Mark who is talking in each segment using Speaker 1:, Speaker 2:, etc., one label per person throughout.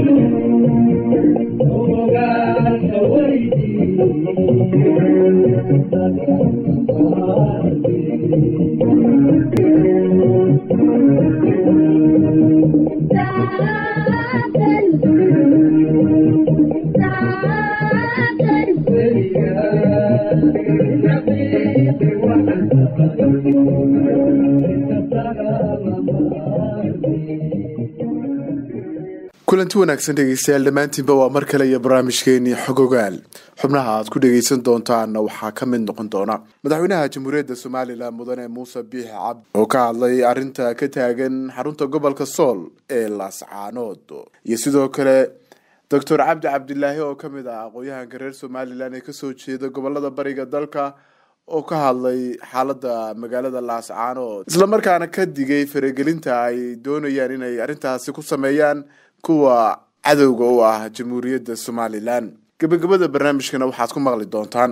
Speaker 1: kulanti wanaagsan dhegeystayaal dhammaantiinba waa mar kale iyo barnaamijkeennii xogogaal xubnaha aad ku dhegeysan doontaanna waxaa ka mid noqon doona madaxweynaha jamhuuriyadda somalilan mudane muuse biixi cabdi oo ka hadlay arrinta ka taagan xarunta gobolka sool ee laascaanood iyo sidoo kale doctor cabdi cabdilaahi oo ka mid ah aqoon-yahanka reer somalilan ee kasoo jeeda gobolada bariga dalka oo ka hadlay xaaladda magaalada laascaanood islamarkaana ka digay faragelinta ay doonayaan inay arrintaasi ku sameeyaan kuwa cadowga u ah jamhuuriyadda somalilan gabagabada barnaamijkana waxaad ku maqli doontaan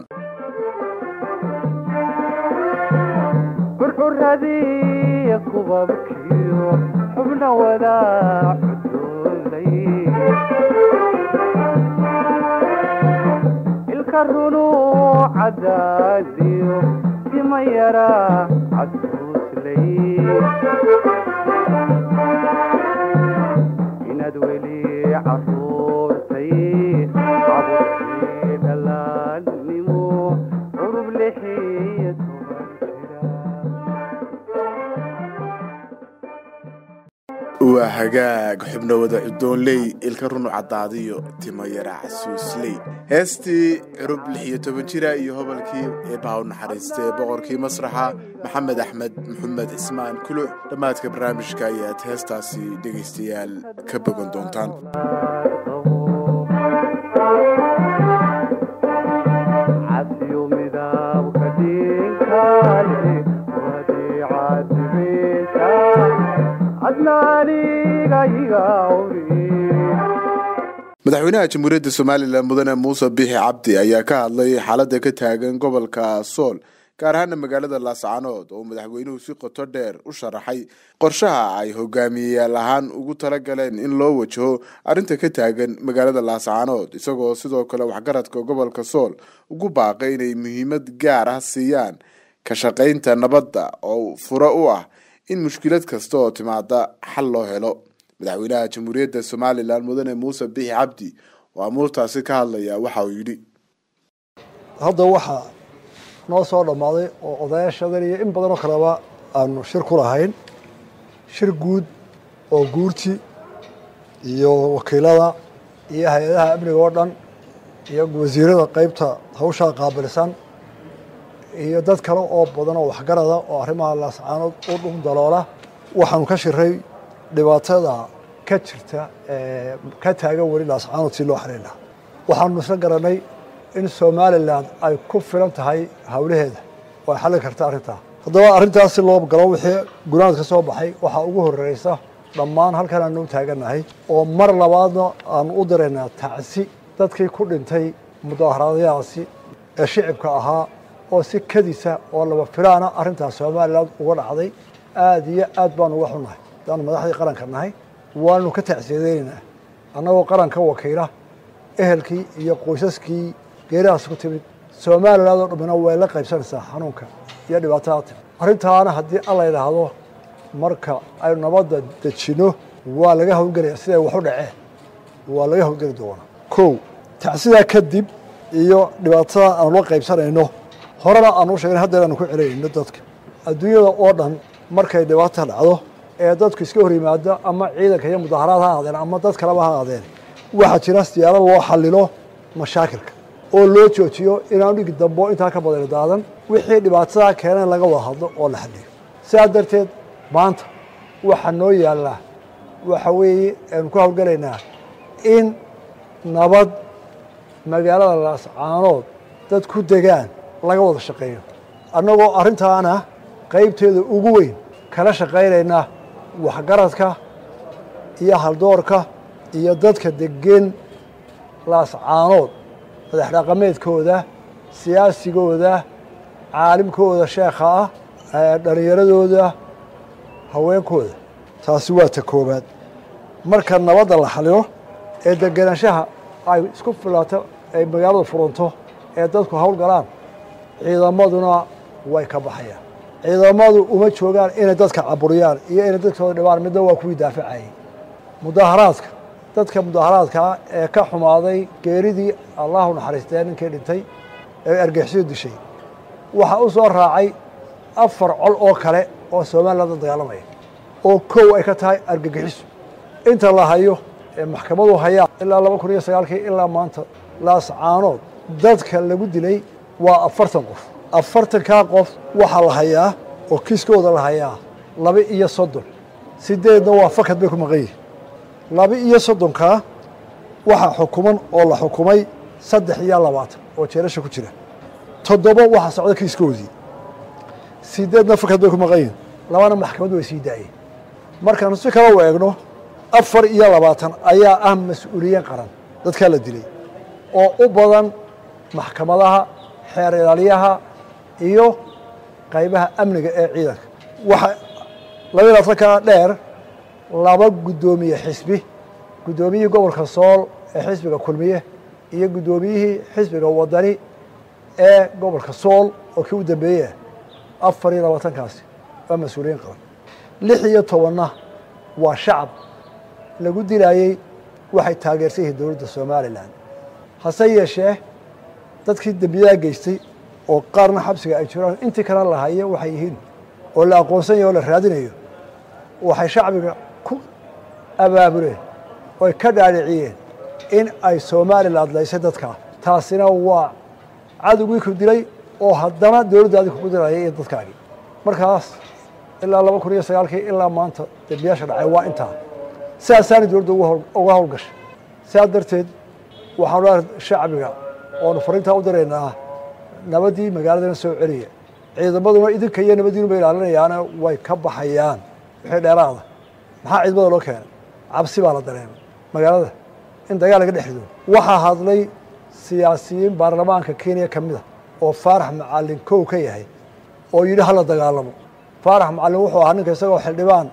Speaker 2: burxuradii kubabkiyo xubna wadaac cudulay ilka runu cadaadiyo dima yara caduuslay ولي عصورتي عبرتي دلالنمو عرب لحية
Speaker 1: وهجاج حبنا وذا الدون لي الكرنو عضاديو تمير عسوس لي هستي عرب لحية تبنشرة يهوبلكي يباون حريستي بغركي مسرحة محمد أحمد محمد إسمان كله لما تكبرامج كايات هستاسي ديجستيال كبقون دونتان
Speaker 2: عسيو مذاب كدين كالي ودي عزبيتا
Speaker 1: madaxweynaha jamhuuriyadda somalilan mudane muuse biixi cabdi ayaa ka hadlay xaaladda ka taagan gobolka sool gaar ahaana magaalada laascaanood oo madaxweynuhu si qoto dheer u sharaxay qorshaha ay hogaamiyeyaal ahaan ugu talagaleen in loo wajaho arrinta ka taagan magaalada laascaanood isagoo sidoo kale waxgaradka gobolka sool ugu baaqay inay muhiimad gaar ah siiyaan ka shaqaynta nabadda oo furo u ah in mushkilad kasta oo timaada xal loo helo madaxweynaha jamhuuriyadda somalilan mudane muuse biixi cabdi oo amuurtaasi ka hadlaya waxa uu yidhi
Speaker 3: hadda waxaa noo soo dhammaaday oo odayaashadan iyo in badanoo kaleba aanu shir ku lahayn shir guud oo guurti iyo wakiilada iyo hay-adaha amniga oo dhan iyo wasiirada qaybta hawshaa qaabilsan iyo dad kale oo badan oo waxgarada oo arrimaha laascaanood u dhum daloola waxaanu ka shiray dhibaatada ka jirta ka taagan weli laascaanood si loo xalin lahaa waxaanu isla garanay in somalilan ay ku filan tahay hawlaheeda oo ay xallin karta arrintaa haddaba arrintaas si loo galo wixii gunaad ka soo baxay waxaa ugu horreysa dhammaan halkan aanu u taagannahay oo mar labaadna aanu u diraynaa tacsi dadkii ku dhintay mudaaharaadayaasi ee shicibka ahaa oo si kadisa oo laba filaana arrintaas somalilan uga dhacday aad iyo aad baanu uga xunnahay haddaanu madaxdii qaranka nahay waanu ka tacsiyadeynaa annagoo qaranka wakiila ehelkii iyo qoysaskii geerahaas ku timid somalilan oo dhammina way la qaybsanaysaa xanuunka iyo dhibaatada timid arrintaana haddii alla yidhaahdo marka aynu nabadda dejinno waa laga hawlgelaya siday wax u dhaceen waa laga hawlgeli doonaa kow tacsidaa kadib iyo dhibaatada aanu la qaybsanayno horena aanu sheegin haddeer aanu ku celinayno dadka adduunyada oo dhan markay dhibaata dhacdo ee dadku iska hor yimaado ama ciidanka iyo mudaharaad ha ahaadeen ama dad kaleba ha ahaadeen waxaa jira siyaalo loo xallilo mashaakilka oo loo joojiyo inaanu dhigi dambo intaa ka badan daadan wixii dhibaatada keeneen laga wada hadlo oo la xalliyo sidaa darteed maanta waxaa noo yaallaa waxa weeye aynu ku hawlgalaynaa in nabad magaalada laascaanood dad ku degaan laga wada shaqeeyo annagoo arrintaana qaybteeda ugu weyn kala shaqaynayna waxgaradka iyo haldoorka iyo dadka degan laascaanood madax dhaqameedkooda siyaasigooda caalimkooda sheekha ah dhalinyaradooda haweenkooda taasi waa ta koobaad marka nabadda la xalilo ee degenaanshaha ay isku filaato ay magaaladu furanto ee dadku hawl galaan ciidamaduna way ka baxayaan ciidamadu uma joogaan inay dadka caburiyaan iyo inay dadkooda dhibaan midna waa kuwii daafacayay mudaharaadka dadka mudaharaadka ee ka xumaaday geeridii allahu naxariistee ninkii dhintay ee argixisadu dishay waxaa u soo raacay 4 col oo kale oo Soomaaliland la dagaalamaya oo koow ay ka tahay argagixiso inta la hayo ee maxkamadu hayaan ilaa 2009 ilaa maanta laascaanood dadka lagu dilay waa 40 qof 40 qof waxa la hayaa oo kiiskooda la hayaa 32 sideedna waa fakad bay ku maqan yihiin 32 waxa xukuman oo la xukumay 23 oo jeelasha ku jira 7 waxa socda kiiskoodii sideedna fakad bay ku maqan yihiin labana maxkamadu way sii daayeen markaan si kala weegno 24 ayaa ah mas'uuliyiin qaran dadka la dilay oo u badan maxkamadaha xeer ilaaliyaha iyo qaybaha amniga ee ciidanka waxa labada ka dheer laba gudoomiye xisbi gudoomiyihii gobolka Sool ee xisbiga kulmiye iyo gudoomiyihii xisbiga wadani ee gobolka Sool oo kii u dambeeyay 24 kaasi waa mas'uuliyiin qaran 16 waa shacab lagu dilayay waxay taageersan yihiin dawladda Soomaaliland hase yeeshee dadkii dambiyaha geystay oo qaarna xabsiga ay jiraan intii kala la hayo waxay yihiin oo la aqoonsan yahay oo la raadinayo waxay shacbiga ku abaabuleen oo ka dhaadhiciyeen in ay Soomaaliland leysay dadka taasina waa cadawgii ku dilay oo haddana dawladdaadi ku dilayay dadkaagi markaas ilaa 2009 ilaa maanta dambiyaasha dhacay waa intaa سأساني دولد وهاو قش سأدرتد وحنا شعبنا ونفرنتها ودرينا نبدي مقالة نسوي عليه إذا بدنا إذا كيان نبدينه بيلعنا يعني ويكب حيان حين إرادة ما عيد بدل كان عبسي على درين مقالة أنت قال قد حدود وحى هذلي سياسيين برلمان كينيا كمده وفارح معلن كوكيه هي ويده هلا دجالمو فارح معلن وحى عنك يسوي حلبان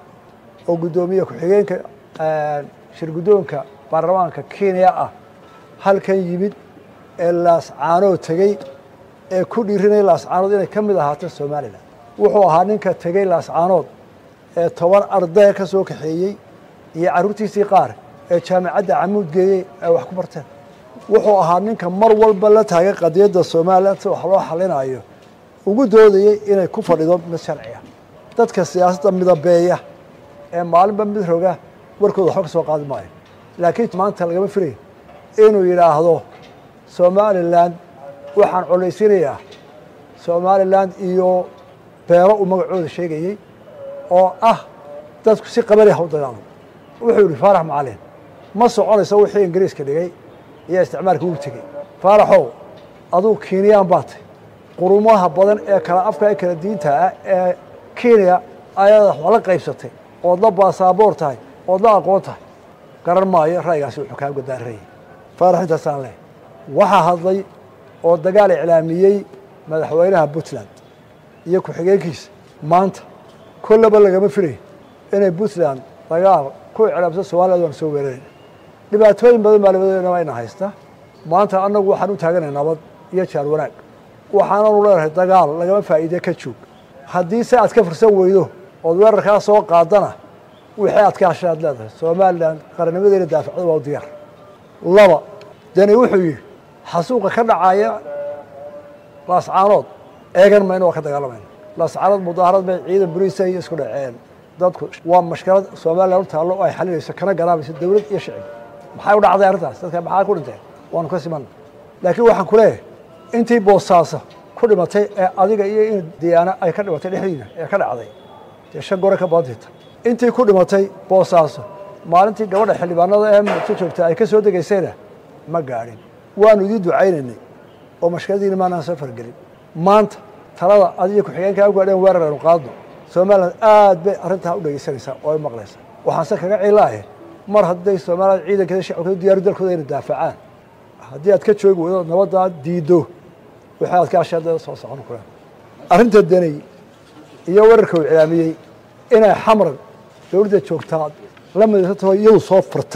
Speaker 3: oo gudoomiye ku xigeenka shir gudoonka baarlamaanka Kenya halkan yimid ee laascaanood tagay ee ku dhiirinay laascaanood inay kamid ahaato Soomaaliland wuxuu ahaa ninka tagay laascaanood ee 10 arday ka soo kaxeeyay iyo carruurtiisii qaar ee jaamacadda Camuud geeyay ay wax ku barteen wuxuu ahaa ninka mar walba la taagay qadiyadda Soomaaliland si wax loo xalinayo ugu doodayay inay ku fadhido mid sharci ah dadka siyaasadda midabeeya ee maalinba mid roga warkooda xog soo qaadi maayo laakiin maanta laga firay inuu yiraahdo Soomaaliland waxaan culeysinayaa Soomaaliland iyo beero u magacooda sheegayay oo dadku si qabari ah u dagaalo wuxuu yiri Faarax Macalin ma soconayso wixii Ingiriiska dhigay iyo isticmaalka uu tagay Faaraxow aduu Kenyan baatay qurumaha badan ee kala afka ee kala diinta ee Kenya ayada wala qaybsatay oo la baasaboor tahay oo la aqoon tahay garan maayo raygaasi wuxuu ka go'daaray Faarax inta saan leh waxa hadlay oo dagaal iclaamiyay madaxweynaha Puntland iyo ku xigeenkiisa maanta kullaba laga firay inay Puntland dagaal ku iclaamsan Soomaaliland soo weerareen dhibaatooyin badan maaliyadeed ayna haysta maanta anagu waxaan u taaganaynaa nabad iyo jaal wanaag waxaan u leeyahay dagaal laga faa'iido ka joog haddii si aad ka fursan weydo oo weerarka soo qaadana wixii aad ka hashaad leedahay Soomaaliland qarnimadeena daafacdo waa diyaar laba dani wuxuu yiri xasuuqa ka dhacaya laascaanood eegan ma inuu ka dagaalamay laascaanood mudaharad bay ciidan bariisa iyo isku dhaceen dadku waa mashkalad Soomaaliland taalo ay xalinayso kana garaabayso dawlad iyo shacab maxay u dhacday arrintaas dadka maxaa ku dhintay waan ka siman laakiin waxaan ku leeyahay intii boosaasa ku dhimatay ee adiga iyo in diyaana ay ka dhimatay dhexdiina ee ka dhacday shan gore ka baadita intii ku dhimatay boosaaso maalintii gabadha xildhibaanada ee ku joogtay ay ka soo degaysayna ma gaarin waanu idin ducaynaynay oo mashkadiina maana safar galin maanta talada adiga ku xigeenka ugu dhan weerar aanu qaadno Soomaaliland aad bay arrintaa u dhageysanaysaa oo ay maqlaysaa waxaan se kaga ciilaahay mar hadday Soomaaliland ciidankeeda shacabka diyaar dalkooda inay daafacaan haddii aad ka joogi weydo nabadda diido waxa aad ka ashada soo socon karaan arrinta danay iyo wararka uu iclaamiyay inay xamran dawladda joogtaa la midaysato iyadu soo furtay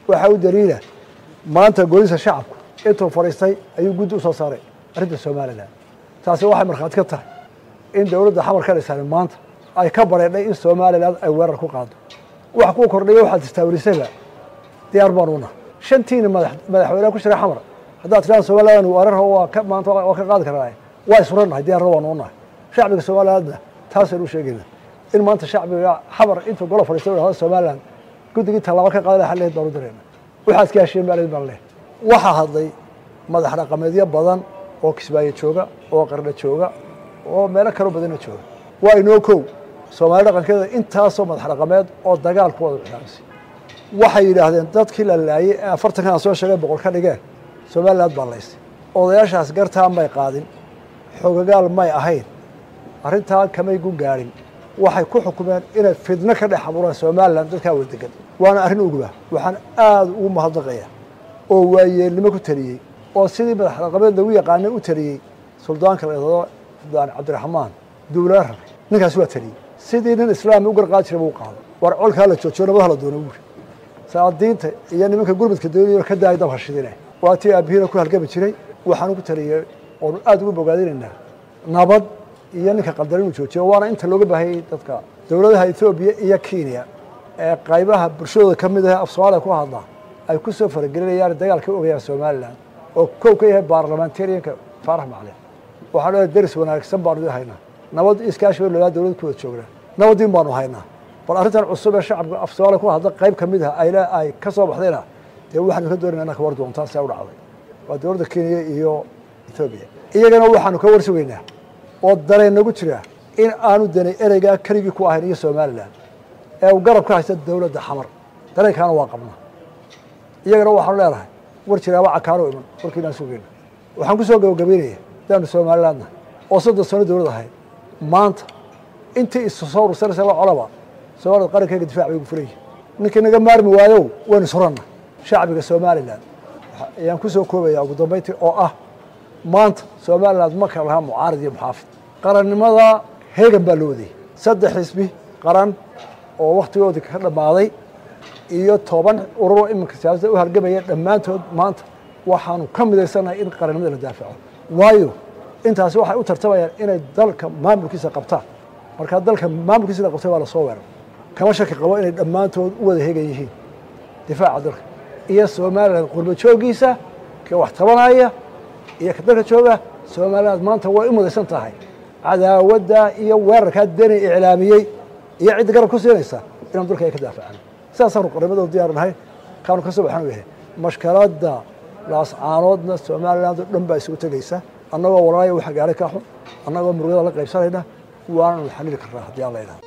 Speaker 3: waxa uu daliila maanta golisa shacabku intuu fariistay ayuu guddi u soo saaray arrinta Soomaaliland taasi waxay markhaati ka tahay in dawladda xamar ka dhisay maanta ay ka bareedhay in Soomaaliland ay weerar ku qaado wax ku kordhiyay waxa istaawirisayba diyaar baanuna shantiina madaxweynaha ku shaqeeya xamar hadda tiraan Soomaaliland weerar waa ka maanta waa ka qaadi karaa way suranahay diyaar baanuna shacbiga Soomaaliland taas uu sheegay in maanta shacbiga xamar intuu golo fariistay oo Soomaaliland guddiga talaabo ka qaaday xalay dawladdeena waxa iska heshiin baa waxa hadlay madax dhaqameedyo badan oo Kismaayo jooga oo Qarna jooga oo meelo kale badan jooga waa inoo koow Soomaaliya dhaqankeeda intaas oo madax dhaqameed oo dagaal ku wada xiraasay waxay yiraahdeen dadkii la laayay 40 kan soo sheegay boqol ka dhigeen Soomaaliland baa laysay odayaashaas gartaan may qaadin xogagaal may ahayn arrintan kamay gu gaarin waxay ku xukumeen inay fidna ka dhex abuuraan Soomaaliland dadka wadagan waana arrin ugu baa waxaan aad ugu mahadnaqayaa oo waayeelnimo ku taliyay oo sidii madax dhaqameed lagu yaqaanay u taliyay suldaanka Suldaan Cabdiraxmaan Duulaar ninkaas waa taliyay sidii nin islaami u garqaad jiray uu qaado war colka la joojiyo nabad la doono buur saadiinta iyo nimanka gurmadka dawladda ka daay dab hashidina waa tii aabihina ku halgami jiray waxaan ugu taliyay oo aad ugu bogaadinayna nabad iyo ninka qadarin u joojiyo waana inta looga baahayay dadka dawladaha Ethiopia iyo Kenya ee qaybaha bulshada kamid ah af Soomaaliya ku hadla ay ku soo faragelinayaan dagaalka oogaya Soomaaliland oo koow ka yahay baarlamantariyanka Faarax Macalin waxaan leeyahay daris wanaagsan baan u haynaa nabad iskaashi oo la dawladda ku jooga nabadin baan u haynaa bal arrintan cusub ee shacabka af Soomaaliya ku hadla qayb kamid ah ay ka soo baxdayna ee waxaan ka doonaynaa ka war doontaa si ay u dhacday waa dawladda Kenya iyo Ethiopia iyagana waxaan ka warsugaynaa oo dareen nagu jira in aanu danay ereyga kaligi ku ahayn iyo Soomaaliland ee uu garab ka haysta dawladda xamar dareenkaana waa qabnaa iyagana waxaan leeyahay war jiraaba cakaaro iman warkiina suuqeena waxaan ku soo gabagabeeyay daan Soomaaliland oo 3 sano dawlad ahay maanta intii isu soo rursaysa la colaba Soomaaliland qarankeega difaac ay ugu furay ninkii naga maarmi waayo waan surana shacbiga Soomaaliland ayaan ku soo koobaya ugu dambeyntii oo ah maanta Soomaaliland ma kala laha mucaarad iyo muxaafid qarannimada heegan baa loo waday 3 xisbi qaran oo waqtigoodii ka dhamaaday iyo 10 urur iminka siyaasadda u hargamaya dhammaantood maanta waxaanu ka midaysanahay in qarannimada la daafaco waayo intaas waxay u tartamayaan inay dalka maamulkiisa qabtaan marka dalka maamulkiisa la qabtay waa la soo weerar kama shaki qabo inay dhammaantood u wada heegan yihiin difaaca dalka iyo Soomaaliland qurbo joogiisa ka wax tabanaya iyo ka dalka jooga Soomaaliland maanta way u midaysan tahay cadaawadda iyo weerarka dani iclaamiyay iyo cid garab ku siinaysa inaan dalka ay ka daafacaan saasaan qaramada diyaarnahay kaanu ka soo baxan weeye mashkaladda laas caanoodna Soomaaliland dhan baa isugu tagaysa annagoo walaalahay waxa gaaray ka xun annagoo murugada la qaybsanayna waana xalil karnaa hadii alla ilaahay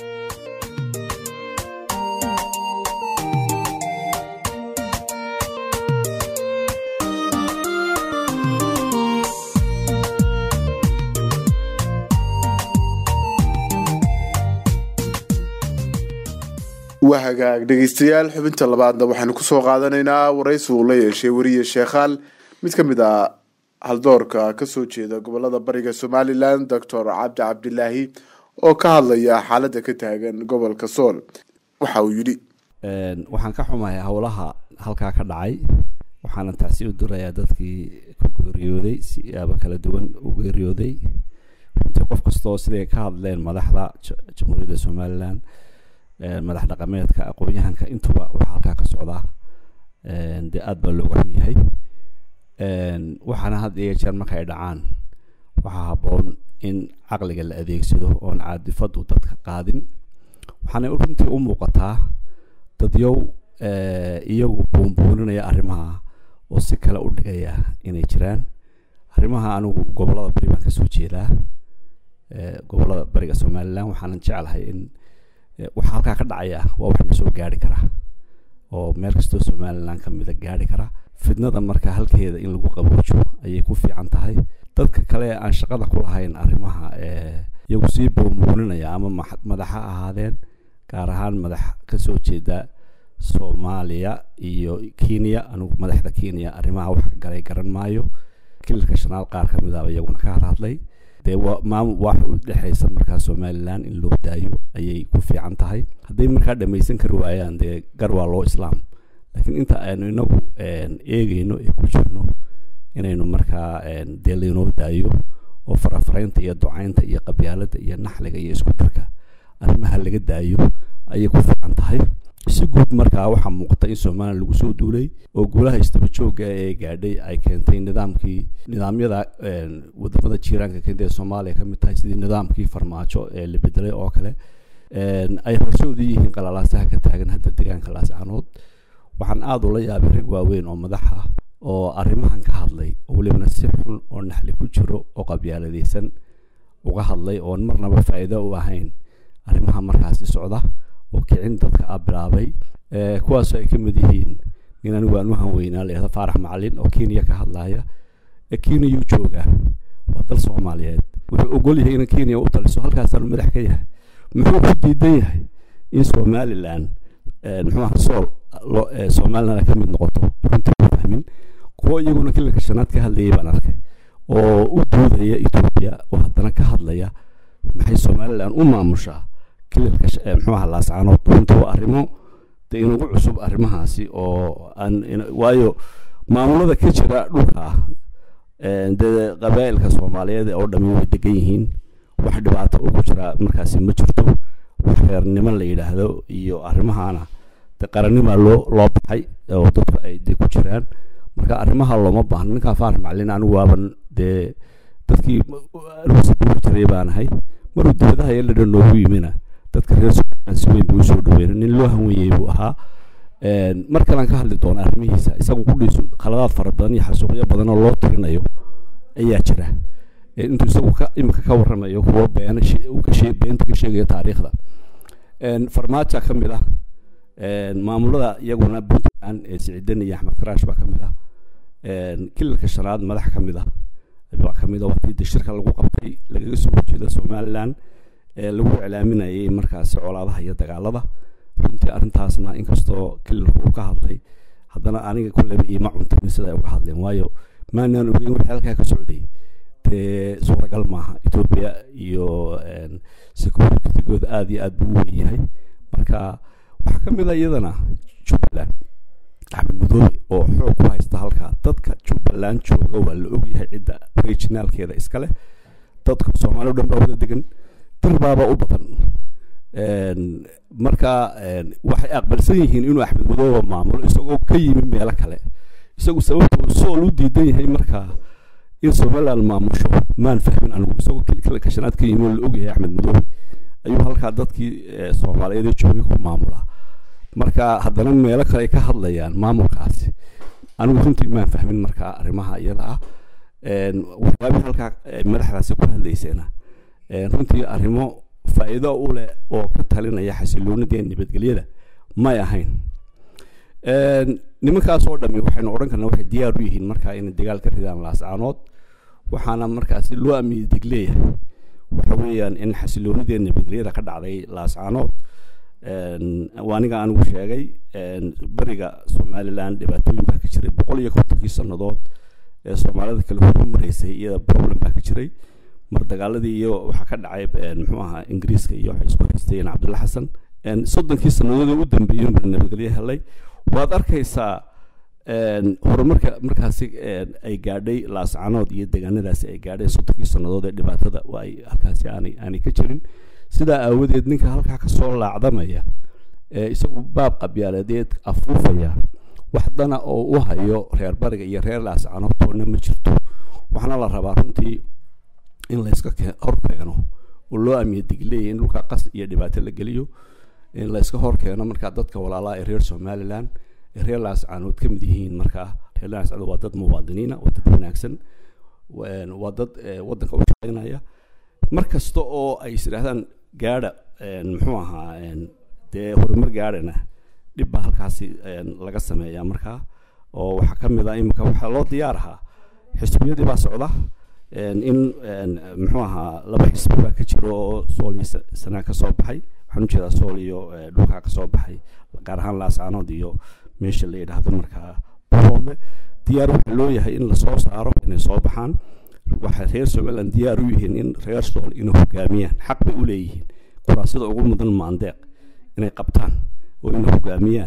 Speaker 1: وهاجاك دقيستيال حبنت اللبعض وحنا كسو قادنينا ورئيس ولاية شيورية شيخال متكمدا هالدورك كسو جيدا قبل هذا بريق سومالي لاند دكتور عبد الله oo ka hadlaya xaaladda ka taagan gobolka Sool waxa uu yiri
Speaker 4: waxaan ka xumahay hawlaha halka ka dhacay waxaan taasi u dirayaa dadkii ku geeriyooday siyaabo kala duwan u geeriyooday inta qof kasto sidoo ka hadleen madaxda Jamhuuriyadda Soomaaliland madax dhaqameedka aqoonyahanka intuba waxa halka ka socda aad baa looga xun yahay waxaana had iyo jeer markay dhacaan waxa haboon in aqliga la adeegsado oo caadifadu dadka qaadin waxaana runtii u muuqataa dadyow iyagu boonbooninaya arrimaha oo si kala u dhigaya inay jiraan arrimaha anigu gobolada bariga ka soo jeedaa gobolada bariga Soomaaliland waxaan jecelahay in waxa halka ka dhacaya waa wax soo gaari kara oo meel kasta Soomaaliland ka mid ah gaari kara fidnada marka halkeeda in lagu qaboojo ayay ku fiican tahay dadka kale aan shaqada ku lahayn arrimaha iyagu si boonbooninaya ama madaxa ahaadeen gaar ahaan madax ka soo jeeda Soomaaliya iyo Kenya anigu madaxda Kenya arrimaha wax ka galay garan maayo kilka shanaal qaar ka mid ah iyaguna ka hadlay maamul wax u dhaxaysan marka Soomaaliland in loo daayo ayay ku fiican tahay haday marka dhamaysan kar waayaan gar waa loo islaam laakiin inta aynu inagu eegayno ee ku jirno inaynu markaa dee laynoo daayo oo farafaraynta iyo ducaynta iyo qabyaaladda iyo naxliga iyo isku darka arrimaha laga daayo ayay ku fiican tahay. si guud markaa waxaa muuqata in Soomaaliya lagu soo duulay oo guulaha istaba joogga ee gaadhay ay keentay nidaamyada wadamada jiiraanka keentay Soomaaliya ka mid tahay sidii nidaamkii farmaajo ee la bedelay oo kale ay horseed u yihiin qalalaasaha ka taagan hadda deegaanka Laascaanood. waxaan aad ula yaabay rag waaweyn oo madax ah oo arrimahan ka hadlay oo waliba si xun oo naxli ku jiro oo qabyaaladaysan uga hadlay oo marnaba faa'iido u ahayn arrimaha markaasi socda oo kicin dadka bilaabay kuwaas ay ka mid yihiin inaan waan weynaa leeyahay Faarax Macalin oo Kenya ka hadlaya Kenya uu jooga waa dal Soomaaliyeed wuxuu ogol yahay in Kenya uu taliso halkaas aan madax ka yahay muxuu ku diidan yahay in Somaliland Somaliland ka mid noqoto runtii fahmin kuwa iyaguna kilka shanaad ka hadlayay baan arkay oo u doodaya Ethiopia oo haddana ka hadlaya maxay Somaliland u maamushaa kilka Laascaanood runtii waa arrimo inagu cusub arrimahaasi oo waayo maamulada ka jira dhulka qabaa'ilka Soomaaliyeed oo dhammaan way degan yihiin wax dhibaato oo ku jira markaasi ma jirto wax reernimo la yiraahdo iyo arrimahana qarannimo loo baxay oo dadku ay ku jiraan marka arrimaha looma baahna ninka Faarax Macalin anigu waaban dadkii ruusiga jiray baan ahay maruu dibadaha la dhanoogu yimina dadka reer Soomaaliya si weyn buu soo dhaweeyay nin loo hanweeyay buu ahaa markaan ka hadli doona arrimihiisa isagu ku dhiso qaladaad fara badan iyo xasuuqyo badan oo loo tirinayo ayaa jira intuu isagu imika ka warramayo kuwa beenta ka sheegaya taariikhda farmaajo ka mid ah maamulada iyaguna Puntland Siciidan iyo Axmed Karaash baa ka mid ah kilka shanaad madax ka mid ah waqtii shirka lagu qabtay lagaga soo horjeedo Somaliland lagu iclaaminayay markaas colaadaha iyo dagaalada runtii arrintaasna inkastoo kilku uu ka hadlay haddana aniga kulleeba ima cuntin sida ay uga hadleen waayo maanaan ogeyn wax halkaa ka socday suuragal maaha Ethiopia iyo security-gooda aad iyo aad buu u weyn yahay marka waxaa ka mid ah iyadana Jubbaland Axmed Madoobe oo xoog ku haysta halkaa dadka Jubbaland jooga waa la ogyahay cidda regionalkeeda iska leh dadka Soomaaliya dhan baa wada degan darbaaba u badan marka waxay aqbalsan yihiin inuu Axmed Madoobe maamulo isagoo ka yimi meel kale isagu sababta uu soo u diidan yahay marka in Somaliland maamusho maan fahmin anigu isagoo kilka shanaad ka yimi la ogyahay Axmed Madoobe ayuu halkaa dadkii Soomaaliyeed joogay ku maamula marka haddana meel kale ka hadlayaan maamulkaasi anigu runtii maan fahmin marka arrimaha iyada ah waxyaabo halkaa madaxdaasi ku hadlaysayna runtii arrimo faa'iido u leh oo ka talinaya xasiloonida nabadgelyada may ahayn nimankaas oo dhami waxaynu oran karnaa waxay diyaar u yihiin marka in dagaal ka ridaan Laascaanood waxaana markaas loo amiir digleeyahay waxa weeyaan in xasiloonida nabadgelyada ka dhacday Laascaanood waaniga aan ugu sheegay bariga Somaliland dhibaatooyin baa ka jiray 150 sanadood ee Soomaalida kala horumareysay iyada problem baa ka jiray mar dagaaladii iyo waxa ka dhacay Ingiriiska iyo waxa isku haysteen Cabdulla Xasan 30 sanadood u dambeeyay nabadgelyo helay waad arkaysaa horumarka markaasi ay gaadhay Laascaanood iyo deegaanadaasi ay gaadhay 30 sanadood ee dhibaatada way halkaasi aanay ka jirin sida aawadeed ninka halka ka soo laacdamaya isagu baab qabyaaladeed afuufaya waxdana oo u hayo reer bariga iyo reer Laascaanood toona ma jirto waxna la rabaa runtii in la iska hor keeno oo loo amiir digleeyay in dhulka qas iyo dhibaato la geliyo in la iska hor keeno marka dadka walaalaha reer Somaliland reer Laascaanood ka mid yihiin marka reer Laascaanood waa dad muwaadiniina oo dad wanaagsan waa dad wadanka u shaqeynaya markasta oo ay isiraahdaan gaadha dee horumar gaadhana dhib baa halkaasi laga sameeyaa marka oo waxa ka mid ah imika waxa loo diyaar ahaa xisbiyadii baa socda in laba xisbi baa ka jiro oo Sool sana ka soo baxay waxaan u jeedaa Sool iyo dhulka ka soo baxay gaar ahaan Laascaanood iyo meesha la yiraahdo marka boqol diyaar waxa loo yahay in la soo saaro inay soo baxaan waxa reer Somaliland diyaar u yihiin in reer Sool inay hogaamiyaan xaq bay u leeyihiin kuraasada ugu mudan maandeeq inay qabtaan oo inay hogaamiyaan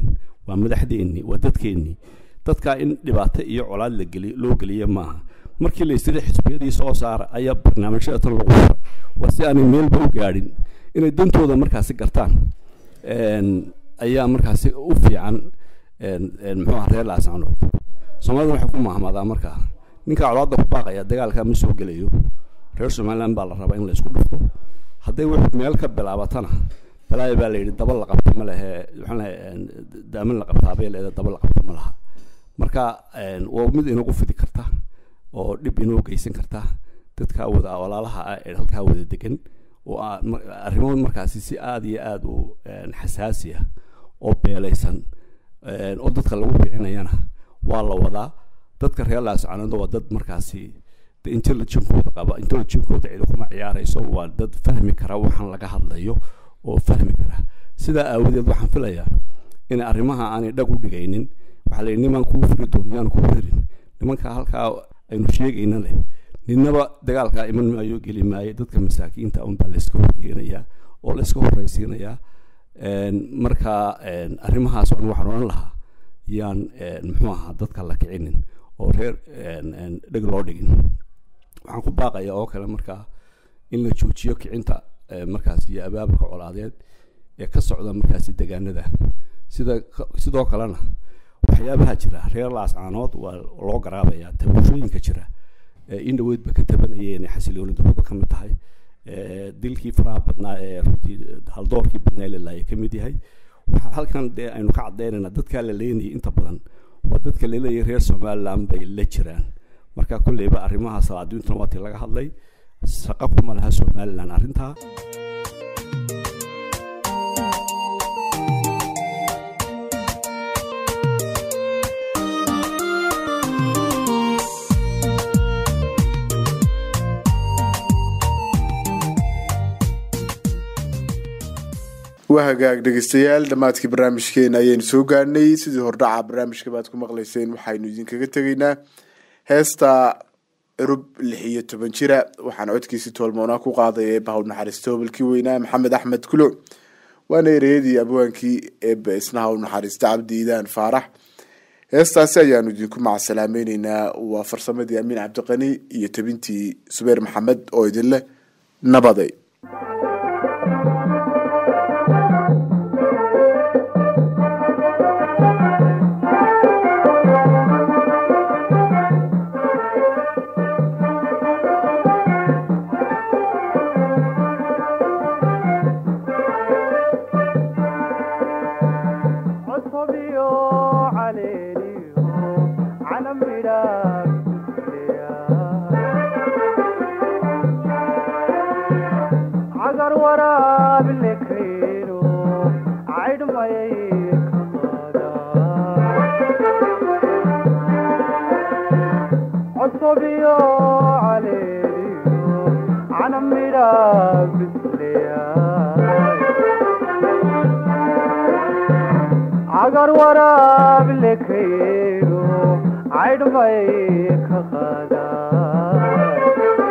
Speaker 4: waa madaxdeennii waa dadkeennii dadka in dhibaato iyo colaad loo geliyo maaha markii la isiri xisbiyadii soo saara ayaa barnaamijyada tan lagu furay waa si aanay meelba u gaadhin inay dantooda markaasi gartaan ayaa markaasi u fiican muxuu ahaa reer laascaanood soomaalida waxay ku mahmadaa markaa ninka colaadda ku baaqaya dagaalka ma soo gelayo reer somaliland baa la rabaa in la isku dhufto hadday wuxuu meel ka bilaabatana balaayo baa la yidhi daba la qabto ma lehe waxaan lahay daamin la qabtaa bay leedahay daba la qabto ma laha marka waa mid inagu fidi karta oo dhib inoo geysan karta dadka wada walaalaha ah ee halkaa wada degan oo arrimo markaasi si aad iyo aad u xasaasi ah oo beelaysan oo dadka lagu kicinayana waa la wadaa dadka reer laascaanood waa dad markaasi intelligence-kooda qaba intelligence-kooda cid kuma ciyaarayso waa dad fahmi kara waxaan laga hadlayo oo fahmi kara sidaa aawadeed waxaan filayaa in arrimaha aanay dhag u dhigaynin waxaa la yidhi niman kuu firi doonayaan kuu firin nimanka halkaa aynu sheegayna leh ninnaba dagaalkaa iman maayo geli maayo dadka masaakiinta unbaa layska horkeenayaa oo layska horraysiinayaa marka arrimahaas waxaan odhan lahaa yaan muxuu ahaa dadka la kicinin oo reer dheg loo dhigin waxaan ku baaqayaa oo kale markaa in la joojiyo kicinta markaas iyo abaabulka colaadeed ee ka socda markaasi deegaanada sidoo kalena waxyaabaha jira reer laascaanood waa loo garaabayaa tabashooyinka jira in dhaweydba ka tabanayay inay xasilooni darradu ka mid tahay dilkii faraha badnaa ee runtii haldoorkii badnaa la laayay ka mid yahay waxaa halkan dee aynu ka caddaynayna dadkaa la leenayay inta badan waa dadka la leeyahay reer somaliland bay la jiraan marka kulleyba arrimaha salaadiintuna waa tii laga hadlay shaqo kuma laha somaliland arrintaa
Speaker 1: waa hagaag dhegeystayaal dhammaadkii barnaamijkeena ayaynu soo gaadhnay sidii hordhaca barnaamijka baad ku maqlayseen waxaynu idinkaga tegaynaa heesta rub 16 jira waxaan codkiisii toolmoonaa ku qaaday ee bahaw naxariista hobalkii weynaa maxamed axmed kulo waana ereyadii abwaankii eebba isnaha u naxariista cabdi iidaan faarax heestaasi ayaanu idinku macasalaamayneynaa waa farsamadii amiin cabdiqani iyo tabintii subeer maxamed oo idin leh nabaday
Speaker 2: agar waraab lekayro caydhmay ka qaadaan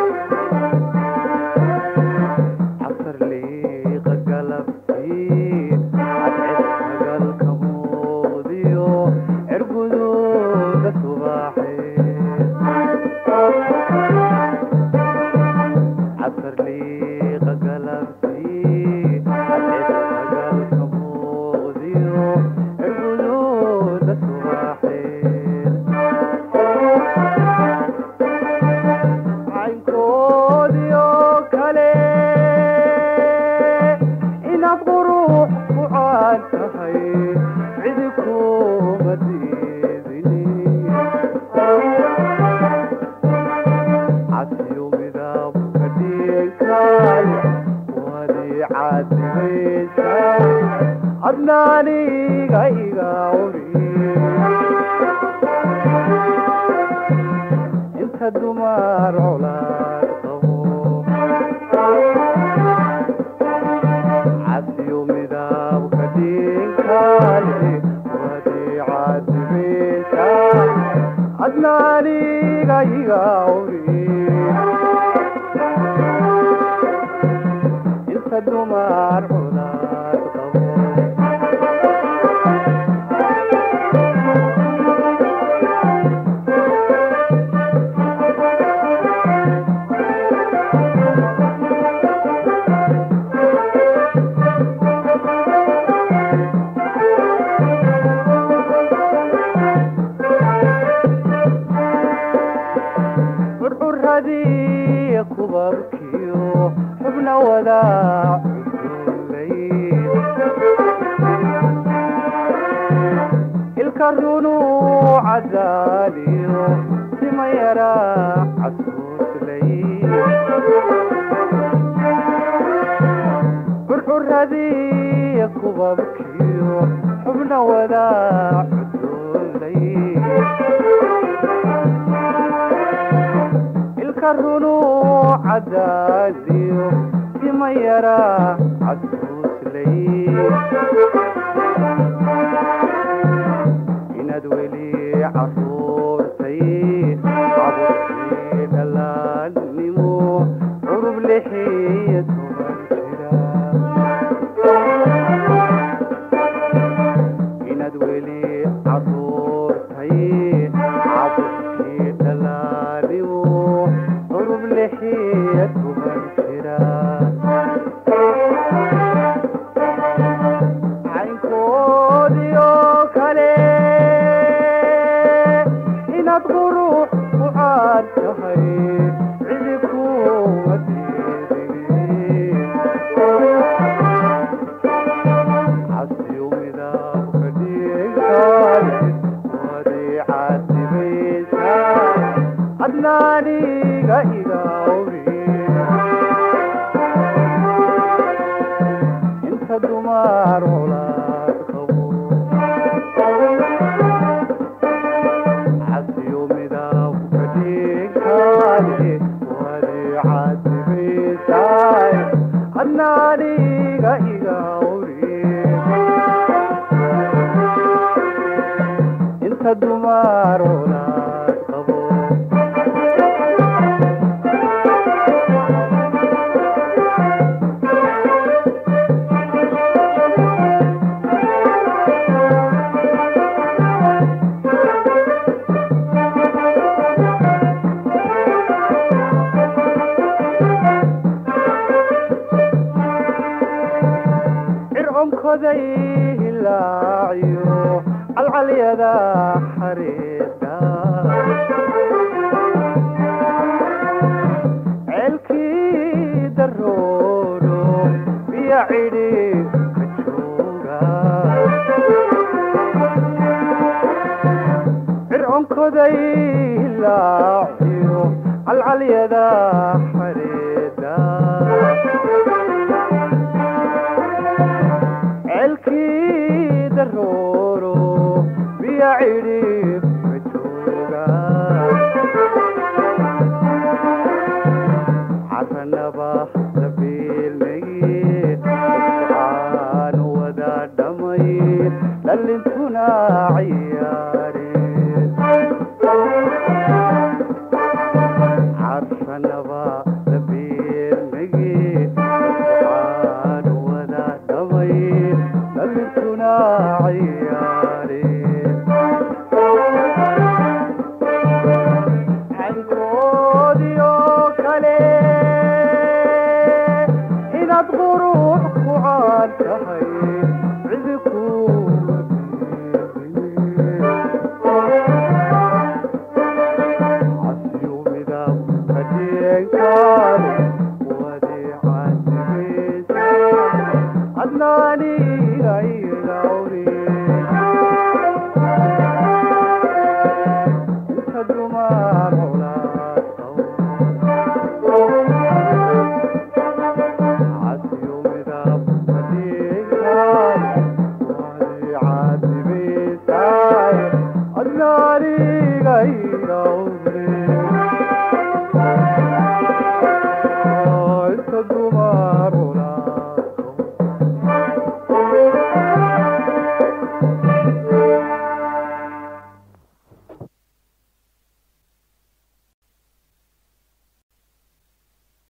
Speaker 2: casar liiqa galabtii cadced sagalka muuqdiyo cirguduuda subaaxee casar liiqa galabtii cadced sagalka muuqdiyo dumar culaad qabo كبابكيو حبنا وداع عدولي الكرونو عداليو سما يرى عسوس لي برحور هذي كبابكيو حبنا وداع عدولي الكرونو عداليو سما يرى عسوس لي ولي عصورتي عبرتي دلالنمو عرب لحية وبنشرا إند ولي عصورتي عبرتي دلالنمو عرب لحية وبنشرا عين كوديو كالي تروح وعاد شهي عزكم وتيدي عسي ومذا وكديك ثالث ودي عدي بيسان عدناني قايقا وبين انت الدمار ولا تخبو ناري غاوري انت الدمار ولا تخبو خذيه اللاعيو العليا ذا حريقا عالكي درورو بيعيدي كتشوغا عرعون خذيه اللاعيو العليا ذا حريقا الكي درورو بيعيدي بتوغا عرفنا باح سبيل ميت سبحان ودا دمي للي انتنا عيد